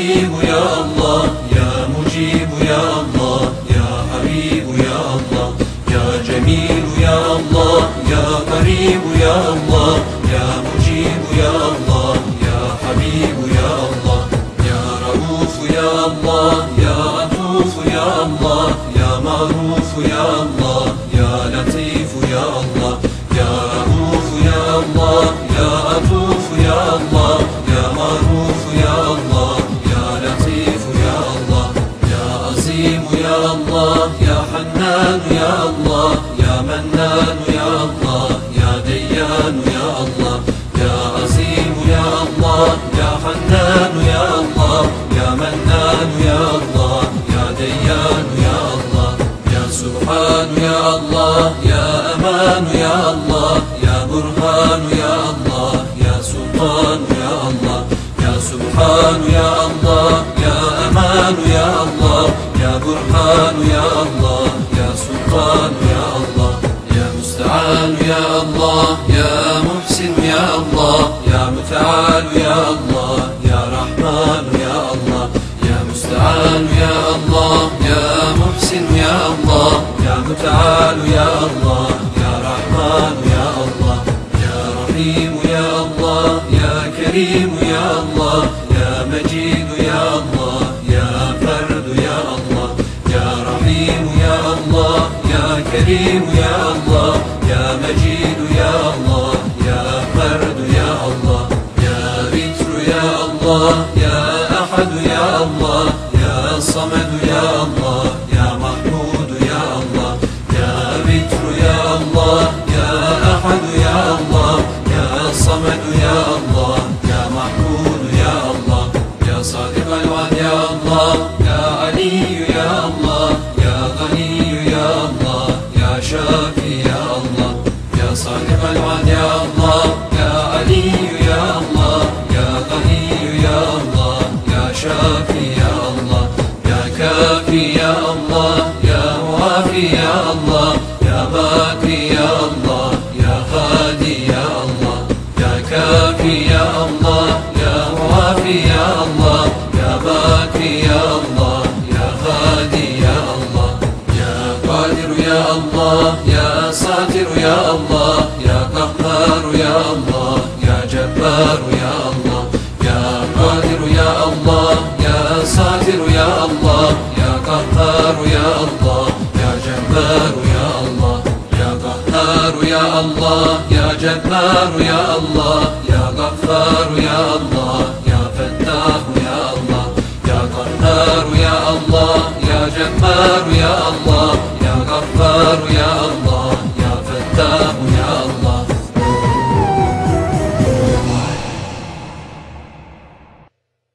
قريب يا الله، يا مجيب يا الله، يا حبيب يا الله، يا جميل يا الله، يا قريب يا الله، يا مجيب يا الله، يا حبيب يا الله، يا رؤوف يا الله، يا عطوف يا الله، يا معروف يا الله، يا لطيف يا الله، يا رؤوف يا الله، يا عطوف يا الله، يا معروف يا الله، يا لطيف يا الله، يا عظيم يا الله، يا حنان يا الله، يا منان يا الله، يا ديان يا الله، يا عظيم يا الله، يا حنان يا الله، يا منان يا الله، يا ديان يا الله، يا سبحان يا الله، يا أمان يا الله، يا برهان يا الله، يا سلطان يا الله، يا سبحان يا الله، يا أمان يا الله، يا برهان يا الله، يا سلطان يا الله، يا مستعان يا الله، يا محسن يا الله، يا متعال يا الله، يا رحمن يا الله، يا مستعان يا الله، يا محسن يا الله، يا متعال يا الله، يا رحمن يا الله، يا رحيم يا الله، يا كريم يا الله، يا مجيد يا الله، يا فرد يا الله، يا رحيم يا الله، يا كريم يا الله، يا مجيد يا الله، يا فرد يا الله، يا بتر يا الله، يا أحد يا الله، يا صمد يا الله، يا محمود يا الله، يا بتر يا الله، يا أحد يا الله، يا صمد يا الله، يا محمود يا الله، يا صادق الوعد يا الله، يا علي يا الله، يا غني يا الله، يا شافي يا الله، يا صادق الوعد يا الله، يا علي يا الله، يا غني يا الله، يا شافي يا الله، يا كافي يا الله، يا موافي يا الله، يا باقي يا الله، يا هادي يا الله، يا كافي يا الله، يا موافي يا الله، يا باقي يا الله، يا هادي يا الله، يا قادر يا الله، يا ساتر يا الله، يا قهار يا الله، يا جبار يا الله، يا قادر يا الله، يا ساتر يا الله، يا قهار يا الله، يا جبار يا الله، يا قهار يا الله، يا جبار يا الله، يا غفار يا الله.